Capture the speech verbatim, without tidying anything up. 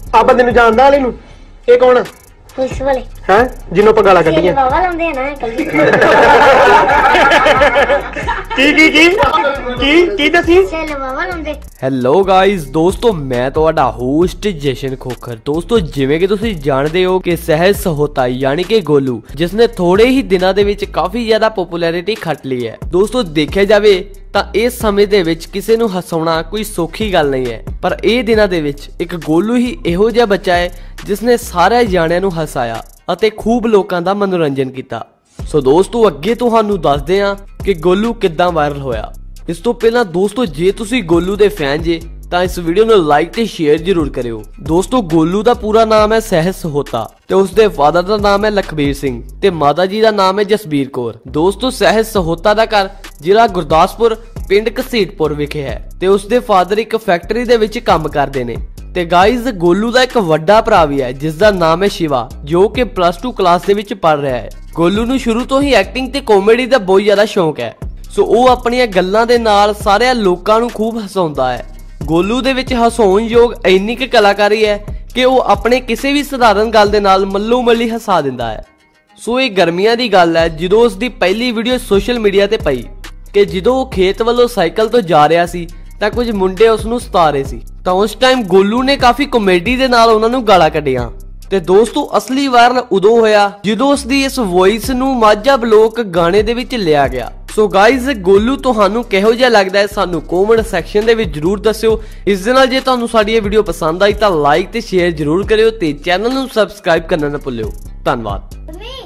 आ बंदे नु जानदा वाले नु ये कौन पुलिस वाले हैं जिन्हों पर गाला कड्डियां बाबा लांदे हैं ना कल्ली की की की की की दसी सेल बाबा लांदे। ਹੈਲੋ ਗਾਇਜ਼ ਦੋਸਤੋ ਮੈਂ ਤੁਹਾਡਾ ਹੋਸਟ ਜਸ਼ਨ ਖੋਖਰ। ਦੋਸਤੋ ਜਿਵੇਂ ਕਿ ਤੁਸੀਂ ਜਾਣਦੇ ਹੋ ਕਿ ਸਹਿਜ ਸਹੋਤਾ ਯਾਨੀ ਕਿ ਗੋਲੂ ਜਿਸ ਨੇ ਥੋੜੇ ਹੀ ਦਿਨਾਂ ਦੇ ਵਿੱਚ ਕਾਫੀ ਜ਼ਿਆਦਾ ਪਪੂਲੈਰਿਟੀ ਖੱਟ ਲਈ ਹੈ। ਦੋਸਤੋ ਦੇਖਿਆ ਜਾਵੇ ਤਾਂ ਇਸ ਸਮੇਂ ਦੇ ਵਿੱਚ ਕਿਸੇ ਨੂੰ ਹਸਾਉਣਾ ਕੋਈ ਸੌਖੀ ਗੱਲ ਨਹੀਂ ਹੈ, ਪਰ ਇਹ ਦਿਨਾਂ ਦੇ ਵਿੱਚ ਇੱਕ ਗੋਲੂ ਹੀ ਇਹੋ ਜਿਹਾ ਬੱਚਾ ਹੈ ਜਿਸ ਨੇ ਸਾਰੇ ਜਾਣਿਆਂ ਨੂੰ ਹਸਾਇਆ ਅਤੇ ਖੂਬ ਲੋਕਾਂ ਦਾ ਮਨੋਰੰਜਨ ਕੀਤਾ। ਸੋ ਦੋਸਤੋ ਅੱਗੇ ਤੁਹਾਨੂੰ ਦੱਸਦੇ ਹਾਂ ਕਿ ਗੋਲੂ ਕਿੱਦਾਂ ਵਾਇਰਲ ਹੋਇਆ। ਇਸ ਤੋਂ ਪਹਿਲਾਂ ਦੋਸਤੋ ਜੇ ਤੁਸੀਂ ਗੋਲੂ ਦੇ ਫੈਨ ਜੇ ਤਾਂ ਇਸ ਵੀਡੀਓ ਨੂੰ ਲਾਈਕ ਤੇ ਸ਼ੇਅਰ ਜ਼ਰੂਰ ਕਰਿਓ। ਦੋਸਤੋ ਗੋਲੂ ਦਾ ਪੂਰਾ ਨਾਮ ਹੈ ਸਹਿਜ ਸਹੋਤਾ ਤੇ ਉਸਦੇ ਫਾਦਰ ਦਾ ਨਾਮ ਹੈ ਲਖਬੀਰ ਸਿੰਘ ਤੇ ਮਾਤਾ ਜੀ ਦਾ ਨਾਮ ਹੈ ਜਸਬੀਰ ਕੌਰ। ਦੋਸਤੋ ਸਹਿਜ ਸਹੋਤਾ ਦਾ ਘਰ ਜ਼ਿਲ੍ਹਾ ਗੁਰਦਾਸਪੁਰ ਪਿੰਡ ਘਸੀਟਪੁਰ ਵਿਖੇ ਹੈ ਤੇ ਉਸਦੇ ਫਾਦਰ ਇੱਕ ਫੈਕਟਰੀ ਦੇ ਵਿੱਚ ਕੰਮ ਕਰਦੇ ਨੇ। ਤੇ ਗਾਇਜ਼ ਗੋਲੂ ਦਾ ਇੱਕ ਵੱਡਾ ਭਰਾ ਵੀ ਹੈ ਜਿਸ ਦਾ ਨਾਮ ਹੈ ਸ਼ਿਵਾ ਜੋ ਕਿ ਪਲੱਸ ਟੂ ਕਲਾਸ ਦੇ ਵਿੱਚ ਪੜ੍ਹ ਰਿਹਾ ਹੈ। ਗੋਲੂ ਨੂੰ ਸ਼ੁਰੂ ਤੋਂ ਹੀ ਐਕਟਿੰਗ ਤੇ ਕਾਮੇਡੀ ਦਾ ਬਹੁਤ ਜ਼ਿਆਦਾ ਸ਼ੌਂਕ ਹੈ, ਸੋ ਉਹ ਆਪਣੀਆਂ ਗੱਲਾਂ ਦੇ ਨਾਲ ਸਾਰੇ ਲੋਕਾਂ ਨੂੰ ਖੂਬ ਹਸਾਉਂਦਾ ਹੈ। ਗੋਲੂ ਦੇ ਵਿੱਚ ਹਸਾਉਣ ਯੋਗ ਇੰਨੀ ਕੁ ਕਲਾਕਾਰੀ ਹੈ ਕਿ ਉਹ ਆਪਣੇ ਕਿਸੇ ਵੀ ਸਧਾਰਨ ਗੱਲ ਦੇ ਨਾਲ ਮੱਲੋ ਮੱਲੀ ਹਸਾ ਦਿੰਦਾ ਹੈ। ਸੋ ਇਹ ਗਰਮੀਆਂ ਦੀ ਗੱਲ ਹੈ ਜਦੋਂ ਉਸ ਦੀ ਪਹਿਲੀ ਵੀਡੀਓ ਸੋਸ਼ਲ ਮੀਡੀਆ ਤੇ ਪਈ ਕਿ ਜਦੋਂ ਉਹ ਖੇਤ ਵੱਲੋਂ ਸਾਈਕਲ ਤੋਂ ਜਾ ਰਿਹਾ ਸੀ ਤਾਂ ਕੁਝ ਮੁੰਡੇ ਉਸ ਨੂੰ ਸਤਾ ਰਹੇ ਸੀ ਤਾਂ ਉਸ ਟਾਈਮ ਗੋਲੂ ਨੇ ਕਾਫੀ ਕਾਮੇਡੀ ਦੇ ਨਾਲ ਉਹਨਾਂ ਨੂੰ ਗਾਲਾਂ ਕੱਢੀਆਂ। ਤੇ ਦੋਸਤੋ ਅਸਲੀ ਵਾਇਰਲ ਉਦੋਂ ਹੋਇਆ ਜਦੋਂ ਉਸ ਦੀ ਇਸ ਵੌਇਸ ਨੂੰ ਮਾਝਾ ਬਲੋਕ ਗਾਣੇ ਦੇ ਵਿੱਚ ਲਿਆ ਗਿਆ। ਸੋ ਗਾਇਜ਼ ਗੋਲੂ ਤੁਹਾਨੂੰ ਕਿਹੋ ਜਿਹਾ ਲੱਗਦਾ ਹੈ ਸਾਨੂੰ ਕਮੈਂਟ ਸੈਕਸ਼ਨ ਦੇ ਵਿੱਚ ਜਰੂਰ ਦੱਸਿਓ। ਇਸ ਦੇ ਨਾਲ ਜੇ ਤੁਹਾਨੂੰ ਸਾਡੀ ਇਹ ਵੀਡੀਓ ਪਸੰਦ ਆਈ ਤਾਂ ਲਾਈਕ ਤੇ ਸ਼ੇਅਰ ਜਰੂਰ ਕਰਿਓ ਤੇ ਚੈਨਲ ਨੂੰ ਸਬਸਕ੍ਰਾਈਬ ਕਰਨਾ ਨਾ ਭੁੱਲਿਓ। ਧੰਨਵਾਦ।